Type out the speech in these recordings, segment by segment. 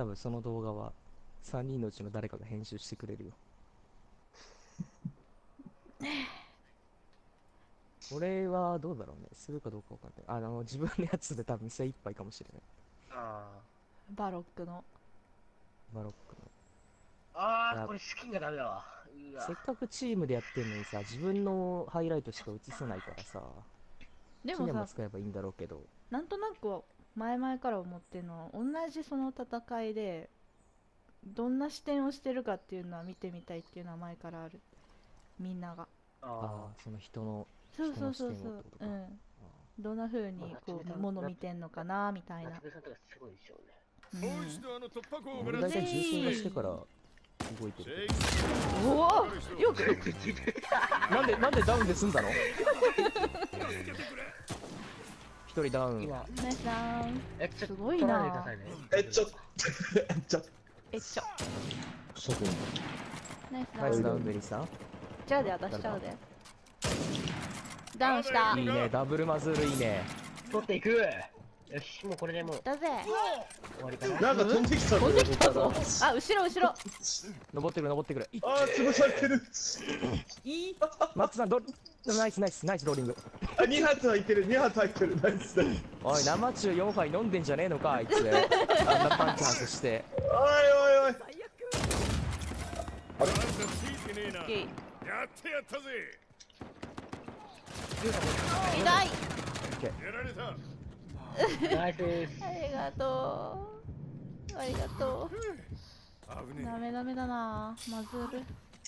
多分その動画は3人のうちの誰かが編集してくれるよ。俺はどうだろうね。するかどうかわかんない。自分のやつで多分精一杯かもしれない。 あバロックの。 バロックの。いや、 これスキンがダメだわ。うわ。 せっかくチームでやってんのにさ、自分のハイライトしか映せないからさ、シネマでもさ、 使えばいいんだろうけど。 なんとなくは前々から思ってるのは、同じその戦いでどんな視点をしてるかっていうのは見てみたいっていうのは前からある。みんなが。 その人の、 そうそう人の視点そうそう。 をってことか。 うん。どんな風にこう物見てんのかなみたいな。 夏目さんとかすごいでしょうね。 うん。 俺大体重心化してから動いてるけおお、よく。 ど。なんでダウンで済んだの？一人ダウン。 今、 ナイスダウン。 ちょっとすごい取らないでくなださいね。 ちょえっちょ。 外にナイスダウン。 ナイスダウンベリーさん。 じゃあで渡しちゃうで。ダウンした。 いいね、ダブルマズールいいね。 取っていく。よし、もうこれでもうだぜ。 終わりかな。 なんか飛んできたぞ。 飛んできたぞ。あ、後ろ後ろ。 登ってくる登ってくる。 あー、潰されてる。 いい。 マッツさんナイスローリング。 あ、2発入ってる、2発入ってる。ナイスだ。 おい、生中4杯飲んでんじゃねえのかあいつ。あんなパンチ外して。 おいおいおい。 オッケー。 やってやったぜ。 痛い。 やられた。 ナイスです。 ありがとう。ありがとう。 危ねダメダメだな。マズル。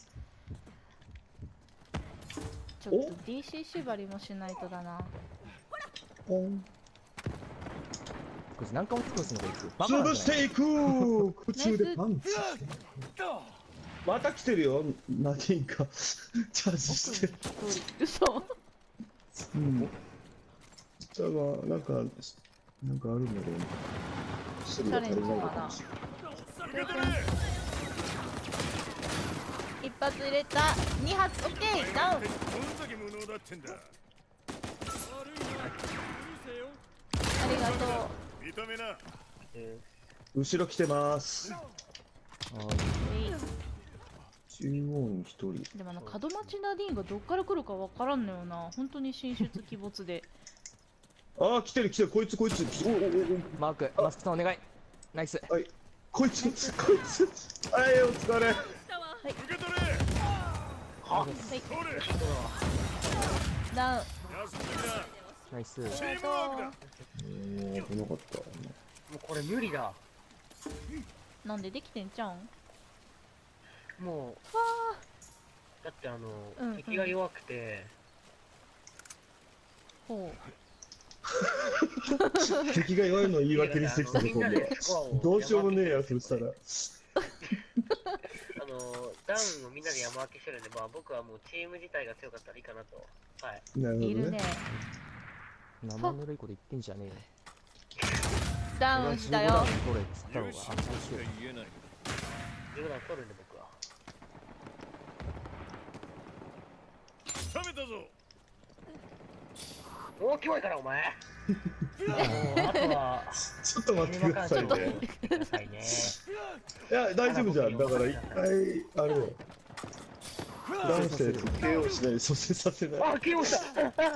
ちょっと DC 縛りもしないとだな。 ポン。 こいつ何回もクロスの方行く。バカなん潰じゃない？ していく。空中でパンチ。また来てるよ。ナキンか。チャージしてる。 嘘。 うん。だが、なんかあるんだろうね。 チャレンジかな。一発入れた。二発。オッケー。ダウン。 どんだけ無能だってんだ。悪いな。許せよ。 ありがとう。 認めな。 後ろ来てます。中央に一人。 でも門町ナディーンがどっから来るかわからんのよな。本当に進出鬼没で。 ああ、来てる来てる。こいつ。おマークさんお願い。ナイス。 はい。こいつ。はい、お疲れ。 受け取れ。 はい。 取れ。 ダウン。 安くだ。 ナイス。 チームワークだ。 危なかった。 もうこれ無理だ。 なんでできてんちゃうん？ もう、 わだってうん敵が弱くて、 ほ敵が弱いのを言い訳にしてきたところで。どうしようもねえや、そしたら。 ダウンをみんなで山分けしてるんで、まあ僕はもうチーム自体が強かったらいいかなと。はい。 なるほどう。いるね。 生ぬるいこと言ってんじゃねえよ。 ダウンしたよ。 これっつった方がしか最終。 言えない。 10段取るんで僕は。 食べたぞ。 もうキモいからお前。あとは、 ちょっと待ってくださいね。 くださいね。 いや、大丈夫じゃん。だから一回、あれよ。ダウンしたやつ KO しないで蘇生させない。 あ、キモした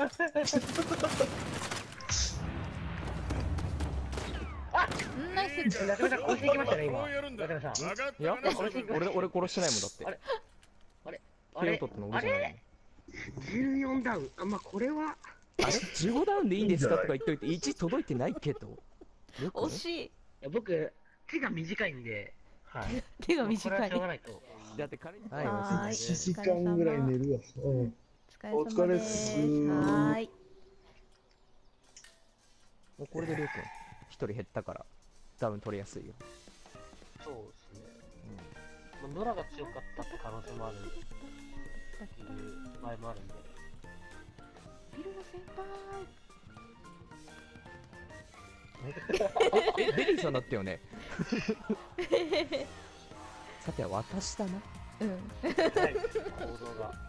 ナイス。 中村さん殺していきましたね、今。 こうやるんだ。 中村さん。 分かったいやかな。 俺殺してないもんだって。 あれあれあ手をれ取ったの俺じゃない。 14ダウン。あ、まあ、これは。 あれ15ダウンでいいんですかとか言っといて1届いてないけど。よくね惜しい。 いや僕、手が短いんで、はい。 手がこれ短はいしょうがないと。 だって彼に。 はーい。 1時間ぐらい寝るわ。うん。 お疲れ様です。はーい。 もうこれでりょうくん1人減ったからダウン取りやすいよ。 そうですね。まあノラが強かったって可能性もあるっていう場合もあるんで。 ビルの先ベリーさんだったよね。さては私だな。 輩。うん。 はい、行動が。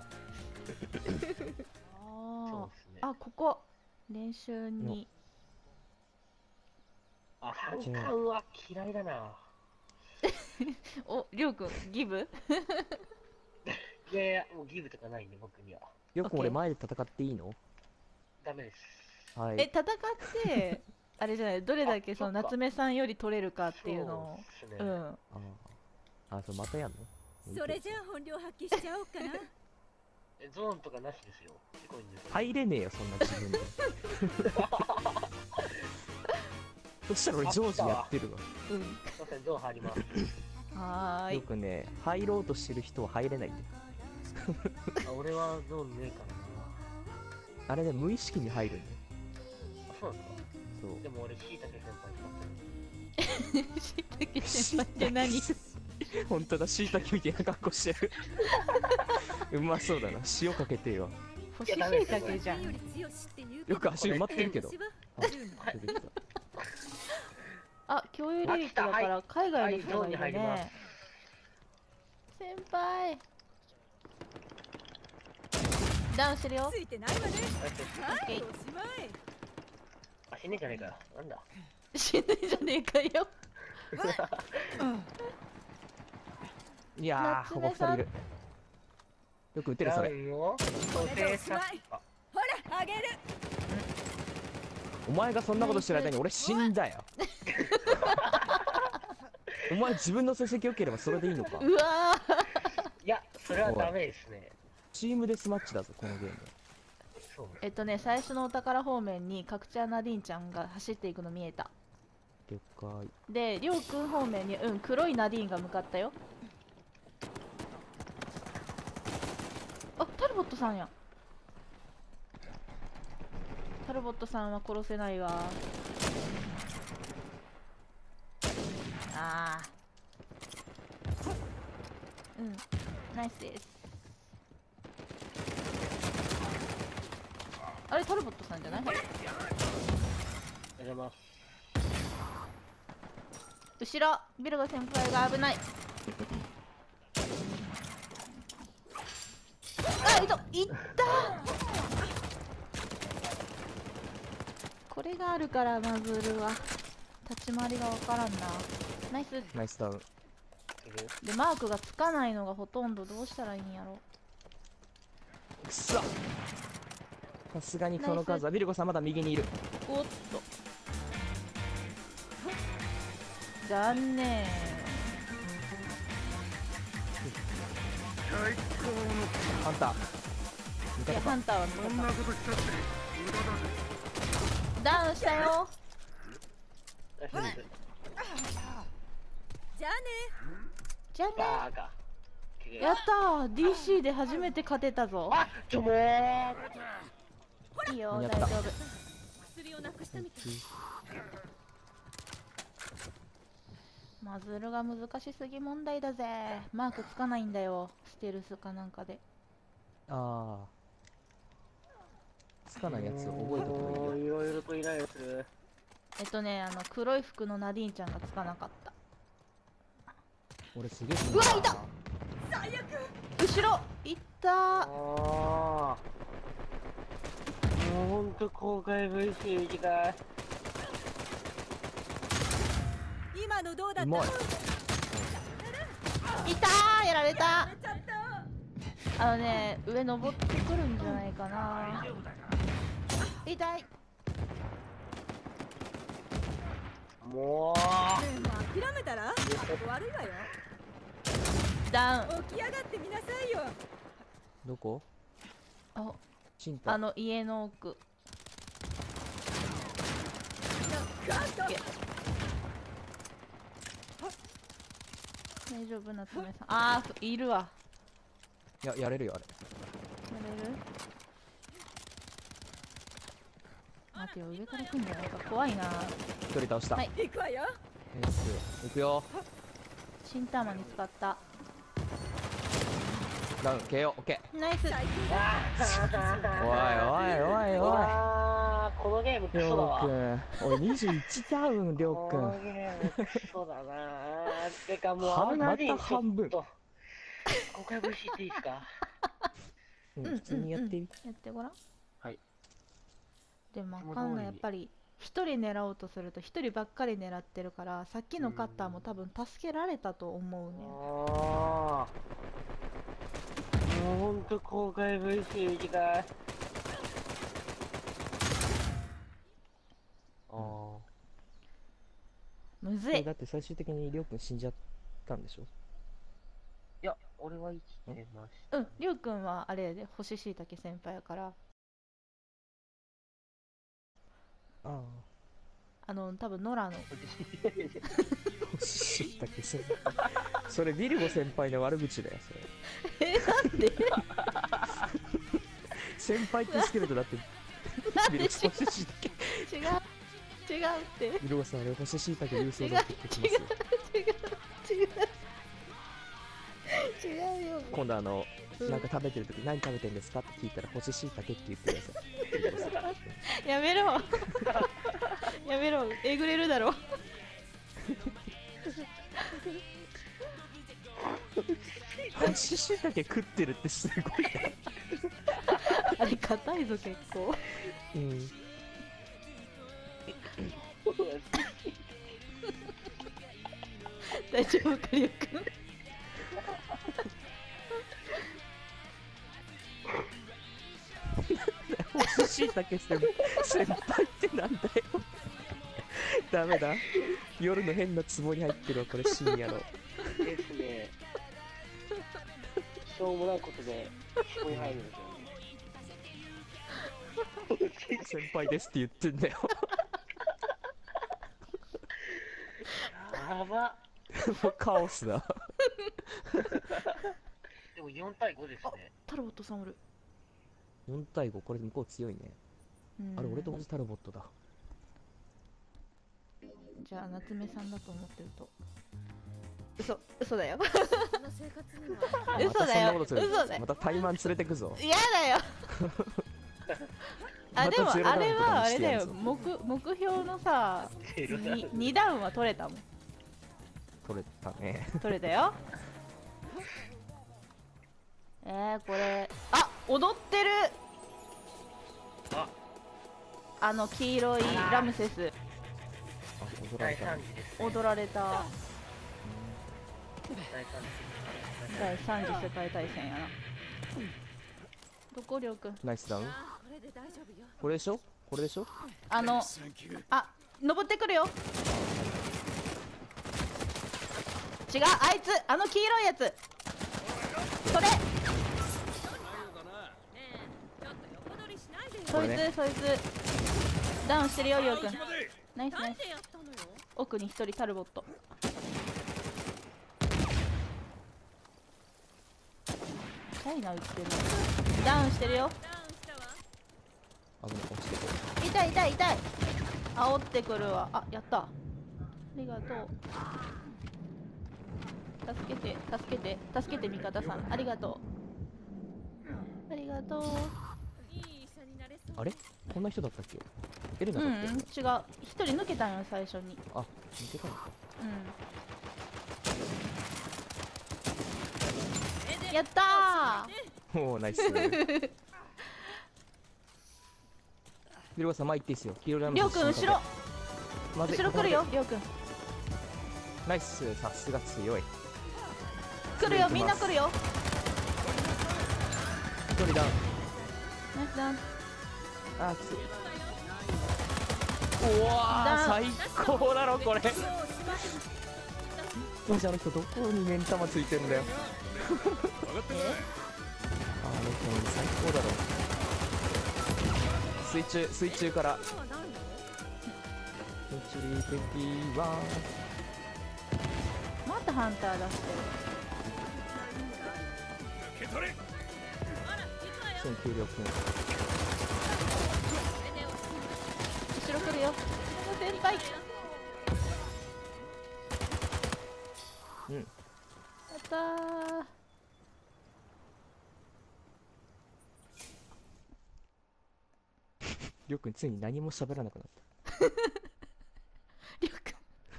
あですねあ。あ、ここ。練習に。 あ、反感は嫌いだな。 お、りょうくん、ギブ？ いやいや、もうギブとかないんで、僕には。 よく俺 OK 前で戦っていいの？ ダメです。 はい。 戦ってあれじゃない、どれだけそのあそっか夏目さんより取れるかっていうのを。 そうっすね。 うん。 それまたやんの？ それじゃあ本領発揮しちゃおうかな。 ゾーンとかなしですよ。すごいんですよ。 入れねえよ、そんな自分で。そしたら俺ジョージやってるわ。 うん。 すいません、ゾーン入ります。 よはーい。 くね、入ろうとしてる人は入れないんだよ。 あ、俺はゾーンねえからな。 あれね、無意識に入るんだよ。 あ、そうなんですか。 そう。 でも俺、しいたけ先輩使ってる。 しいたけ先輩って何？ 本当だ、椎茸みたいな格好してる。うまそうだな、塩かけてよ。 干ししいたけじゃん。 より強しって言うよく足埋まってるけど。 私はあ、出てきた。 あ、共有履歴だから海外の人がいるはいゾーンに入りまね。先輩。ダウンしてるよつ。いてないわね。 あ、 はい、 オッケーおしまい。 あ、死ねえじゃねえかよ。なんだ。 死ぬじゃねえかよ。 いやー、ここ2人いる。よく撃てる、それ。 ダウンを固定させ、あ、 ほら、あげる。 お前がそんなことしてる間に俺死んだよ。お前自分の成績良ければそれでいいのか。 うわいや、それはダメですね。 チームデスマッチだぞ、このゲーム。 そう。 ー。最初のお宝方面に角ちゃんナディンちゃんが走っていくの見えた。 了解。 で、りょうくん方面に、黒いナディーンが向かったよ。あ、タルボットさんや。タルボットさんは殺せないわ。あー。うん、ナイスです。あれ、タルボットさんじゃない？はい。 ありがとうございます。 後ろ、ビルゴ先輩が危ない。あ、いったこれがあるからマズルは立ち回りがわからんな。ナイス。 ナイスダウン。 で、マークがつかないのがほとんど。どうしたらいいんやろ。 くそ、さすがにその数はビルコさんまだ右にいる。 おっと、残念。 ハンター味いや、 方か。 ハンターは味方。 ことしたって無駄だぜ。 ダウンしたよ。 大丈夫です。 じゃあね。 じゃあね。 バーカ。 やったー、 DC で初めて勝てたぞ。 あ、もう。 いいよ、大やった丈夫。 薬をなくしたみたい。 マズルが難しすぎ問題だぜ。マークつかないんだよ、ステルスかなんかで。 あー、つかないやつを覚えとけばいいよ。 いろいろとイライラする。 黒い服のナディーンちゃんがつかなかった。 俺すげえ。 うわいた。後ろいったー。 ああ。もうほんと公開 VC 行きたい。 今のどうだった？ うまい。 いたー、やられた。 ちょっと。 上登ってくるんじゃないかな。痛い。 もう。 ねえ、もう諦めたら？悪いわよ。 ダウン。 起き上がってみなさいよ。 どこ？ あ、 チンタ。 家の奥。大丈夫、夏目さん。あー、いるわ。 やれるよあれ。 やれる？待てよ、上から来んじゃないか。怖いな。 一人倒した。 はい行くわよ。 ナイス。行くよ。 新ターマに使った。 ダウン KO。 オッケナイス。 ー。おいおいおいおい。 あー、このゲームクりソだわ。 ょうくん、おい21ダウン、りょうくこのん。 ゲームクソだなー。てかもうはあのナディンまた半分ちょっと公開 VC っていいですか？ うん、普通にやってみ。 やってごらん。 はい。 でもあかんの、やっぱり一人狙おうとすると一人ばっかり狙ってるから、さっきのカッターも多分助けられたと思うね。 ああ。もうほんと公開 VC 行きたい。ああ。 むずい。 だって最終的にりょうくん死んじゃったんでしょ？ いや、俺は生きてましうん、りょうくんはあれやで、干し椎茸先輩やから、 あ多分ノラの。 あ。知ったっけそれビルゴ先輩の悪口だよ、それ。 なんで先輩ってつけるとだって、ビルゴさん干し椎茸。 違う。違うって。 ビルゴさんあれ干し椎茸郵送だって言ってきますよ。 違う。違うよ。 今度なんか食べてる時何食べてるんですかって聞いたら干し椎茸って言ってください。ビルゴさんやめろ。やめろ。えぐれるだろ。 干し椎茸食ってるってすごいな。 あれ硬いぞ結構。 うん。 大丈夫かりょうくん。 干し椎茸先輩ってなんだよ。ダメだ。夜の変な壺に入ってるわ、これ深夜の。 ですね。しょうもないことで、そこに入るんですよね。 先輩ですって言ってんだよ。 やば。 もうカオスだ。 でも4対5ですね。 タロボットさんおる。 4対5、これ向こう強いね。あれ、俺と同じタルボットだ。 じゃあ夏目さんだと思ってると。嘘だよ。 その生活には嘘だよ。 またそんなことする嘘だよま。たタイマン連れてくぞ。 嫌だよ。あ、でもまたゼロダウンあれとかはあれだよ。 にしてやるぞ目標のさ、2ダウンは取れたもん。 取れたね。 取れたよ。これ、あ、踊ってる。黄色いラムセスあ、踊られ第た 3。次です。 踊られた第3次。 第3次世界大戦やな。どこりょうくん。 ナイスダウン。 これで大丈夫よ。 これでしょこれでしょ登ってくるよ。違う、あいつ、黄色いやつ。それ、 ねえちょっと横取りしないでよ。 そいこれねつ、そいつ。ダウンしてるよ、りょうくん。ナイスナイス。 なんでやったのよ。 奥に一人タルボット。チャイナ撃ってるの。ダウンしてるよ。 ダウンしたわ。 危ない、落ちてこ痛い痛い痛い。煽ってくるわ。あ、やった。ありがとう。助けて助けて助けて味方さん、ありがとう。ありがとう。 いい医者になれそう。 う。あれこんな人だったっけ？エレナうん、違う。 だっけ？ 一人抜けたんよ、最初に。 あ、抜けたのか。 うん。やったおー、ナイス。ビルゴさん前行っていいっすよ。黄色ラー。 ムりょうくん、後ろ。 まずい後ろ来るよ、りょうくん。 ナイス、さすが強い。 来るよ、みんな来るよ。 一人ダウン。 ナイスダウン。 あー、きつい。うわー、最高だろ、これ。マジあの人どこに目ん玉ついてんだよ。あの人最高だろ。水中から今はないの？ チリペティはまたハンター出して受け取れ。 選球力る。後ろ来るよ。先輩。やうんったー。 りょうくんついに何も喋らなくなっりょうくん。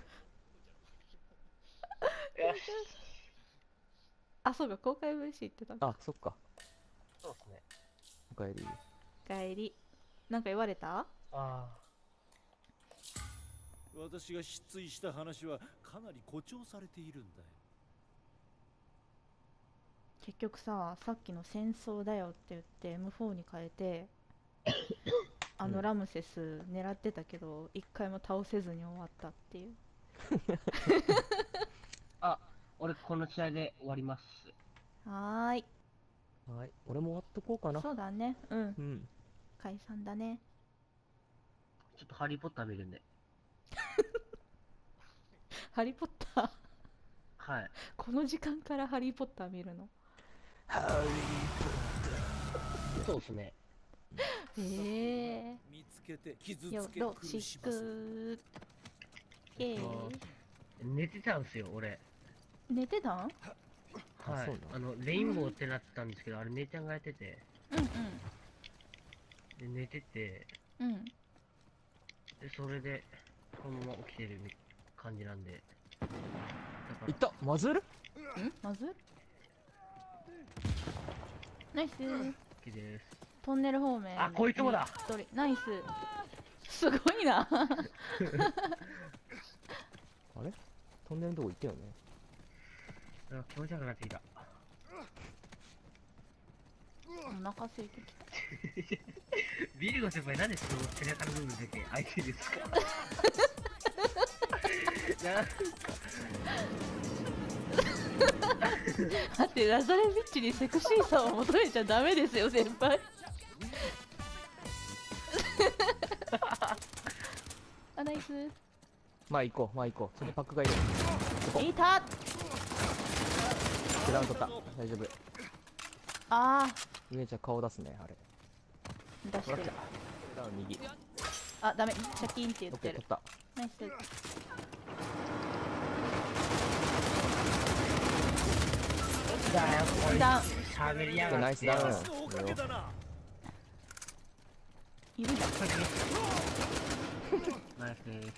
よし。 あ、そうか、公開 VC 言ってた。 た。あ、そっか。 そうですね。 おかえり。 帰り。なんか言われた？ あ私が失墜した話はかなり誇張されているんだよ。 結局さっきの戦争だよって言って M4 に変えてラムセス狙ってたけど一回も倒せずに終わったっていう。 あ、俺この試合で終わります。 はーい。 はい、俺も終わっとこうかな。 そうだね。うん。 うん。 解散だね。 ちょっとハリーポッター見るんで。 ハリーポッターはい。 この時間からハリーポッター見るの？ そうですね。 見つけて傷よつけろ苦ししませる。 く。イエーイ。 寝てたんすよ、俺。 寝てたん？ はいそうな。 レインボーってなってたんですけど、あれ姉ちゃんがやってて、で寝てて、 うんうんで、それで、このまま起きてる感じなんで。だからいったマズル。 まずナイス。 好きです。 トンネル方面あこいつもだ。 一人ナイス。すごいな。 あれトンネルのとこ行ったよね。 あ、気持ち悪くなってきた。 お腹空いてきた。 ビルゴ先輩、なんでその背中の部分だけ開いてるんですか？ 待って、ラザレビッチにセクシーさを求めちゃダメですよ、先輩。あ、ナイス。 まあ行こう、まあ行こう。そのパックがいる。そこ。 いた。 ダウン取った。大丈夫。 あ上ちゃん顔出すね、あれ。 ー、出してる。 ダウン右。 あ、ダメ、シャキーンって言オッケー、 ってる取っ。た。 ナイス。ダウン。 喋りやがって。 ナイスダウン。 私のおかげだな。 いるじゃん。 ナイスです。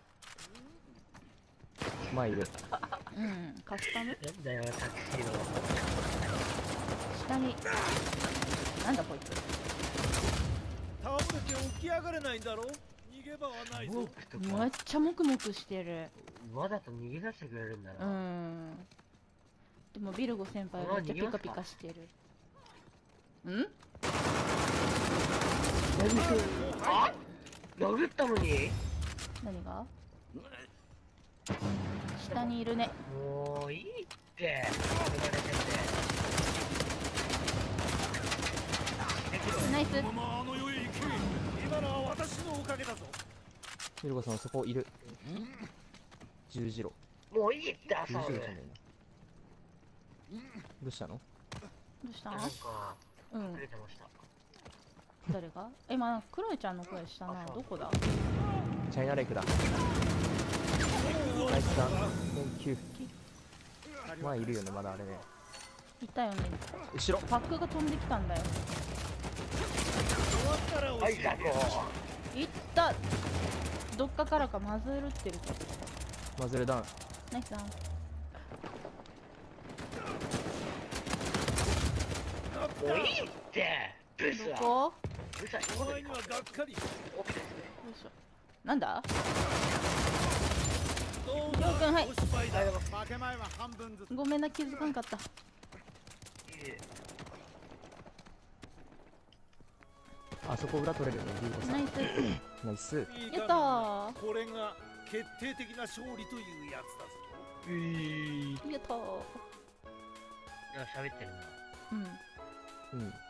まあいる。 うん、カスタムなんだよ、タクシーの。 下に。なんだこいつ。 倒れて起き上がれないんだろ。逃げ場はないぞ。 めっちゃモクモクしてる。 わざと逃げ出してくれるんだうな。 ん。でもビルゴ先輩めっちゃピカピカしてる。ん？ あ、殴ったのに？ 何が？下にいるね。 もういいって。 ナイス。 このままあの世へ行け。今のは私のおかげだぞ。 ミルコさんそこいる。十字路。 もういいって朝俺。 十字路じゃねえな。どうしたの？ どうしたの？ なんかうん隠。れてました。 誰が？今クロエちゃんの声したな。どこだ？ チャイナレイクだ。ナイスだ。Thank you。まあいるよね、まだあれね。 いたよね。 後ろ。 パックが飛んできたんだよ。 はい、ザコ。 いった。どっかからかマズルってるぞ。 マズルダウン。 ナイスダウン。 もういいってブスは。 どこ？ うるさい。 お前にはがっかり。 よいしょ。なんだ？ どうりょうくん、はい。 お芝居だ。 負け前は半分ずつ。 ごめんな、気づかんかった。 あそこ裏取れるよね、ビルコさん。 ナイス。 ナイス。 やったー。 これが決定的な勝利というやつだぞ。 やったー。 いや、喋ってるな。 うん。 うん。